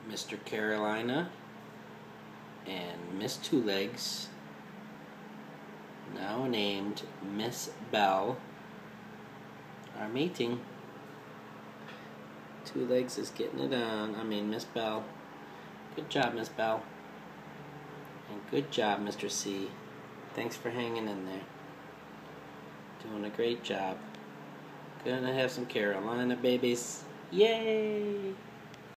Mr. Carolina and Miss Two Legs, now named Miss Bell, are mating. Two Legs is getting it on. Miss Bell. Good job, Miss Bell. And good job, Mr. C. Thanks for hanging in there. Doing a great job. Gonna have some Carolina babies. Yay!